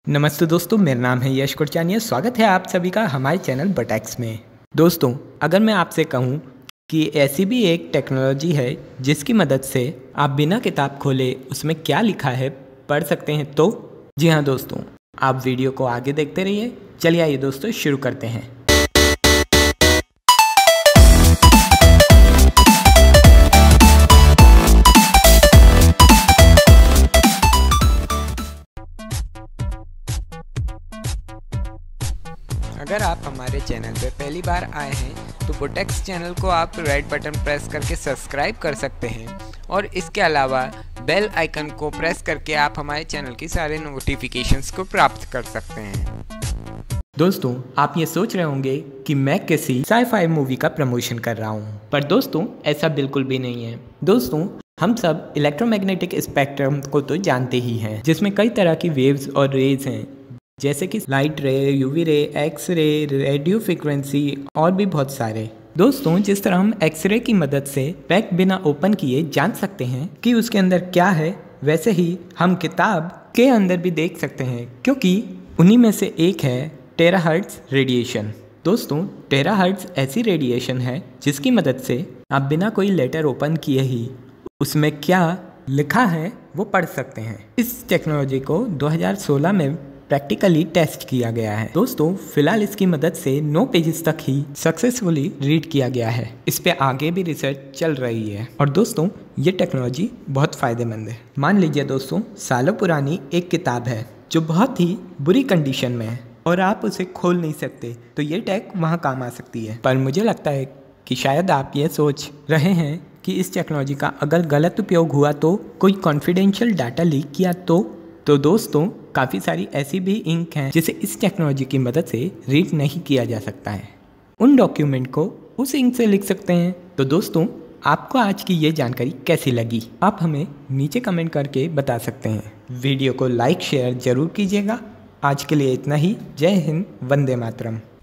नमस्ते दोस्तों, मेरा नाम है यश कुरचानिया। स्वागत है आप सभी का हमारे चैनल बटैक्स में। दोस्तों, अगर मैं आपसे कहूं कि ऐसी भी एक टेक्नोलॉजी है जिसकी मदद से आप बिना किताब खोले उसमें क्या लिखा है पढ़ सकते हैं, तो जी हाँ दोस्तों, आप वीडियो को आगे देखते रहिए। चलिए आइए दोस्तों शुरू करते हैं। अगर आप हमारे चैनल पर पहली बार आए हैं तो बटैक्स चैनल को आप रेड बटन प्रेस करके सब्सक्राइब कर सकते हैं और इसके अलावा बेल आइकन को प्रेस करके आप हमारे चैनल की सारे नोटिफिकेशंस को प्राप्त कर सकते हैं। दोस्तों, आप ये सोच रहे होंगे कि मैं किसी साई-फाई मूवी का प्रमोशन कर रहा हूँ, पर दोस्तों ऐसा बिल्कुल भी नहीं है। दोस्तों, हम सब इलेक्ट्रोमैग्नेटिक स्पेक्ट्रम को तो जानते ही हैं, जिसमें कई तरह की वेव्स और रेज हैं, जैसे कि लाइट रे, UV ray, X ray, radio frequency और भी बहुत सारे। दोस्तों, जिस तरह हम एक्स रे की मदद से पैक बिना ओपन किए जान सकते हैं कि उसके अंदर क्या है, वैसे ही हम किताब के अंदर भी देख सकते हैं, क्योंकि उन्हीं में से एक है टेराहर्ट्ज रेडिएशन। दोस्तों, टेराहर्ट्ज ऐसी रेडिएशन है जिसकी मदद से आप बिना कोई लेटर ओपन किए ही उसमें क्या लिखा है वो पढ़ सकते हैं। इस टेक्नोलॉजी को 2016 में प्रैक्टिकली टेस्ट किया गया है। दोस्तों, फिलहाल इसकी मदद से 9 पेजेस तक ही सक्सेसफुली रीड किया गया है। इस पे आगे भी रिसर्च चल रही है और दोस्तों ये टेक्नोलॉजी बहुत फ़ायदेमंद है। मान लीजिए दोस्तों, सालों पुरानी एक किताब है जो बहुत ही बुरी कंडीशन में है और आप उसे खोल नहीं सकते, तो ये टेक वहाँ काम आ सकती है। पर मुझे लगता है कि शायद आप ये सोच रहे हैं कि इस टेक्नोलॉजी का अगर गलत उपयोग हुआ तो, कोई कॉन्फिडेंशियल डाटा लीक किया तो दोस्तों काफ़ी सारी ऐसी भी इंक हैं जिसे इस टेक्नोलॉजी की मदद से रीड नहीं किया जा सकता है। उन डॉक्यूमेंट को उस इंक से लिख सकते हैं। तो दोस्तों, आपको आज की ये जानकारी कैसी लगी, आप हमें नीचे कमेंट करके बता सकते हैं। वीडियो को लाइक शेयर ज़रूर कीजिएगा। आज के लिए इतना ही। जय हिंद, वंदे मातरम।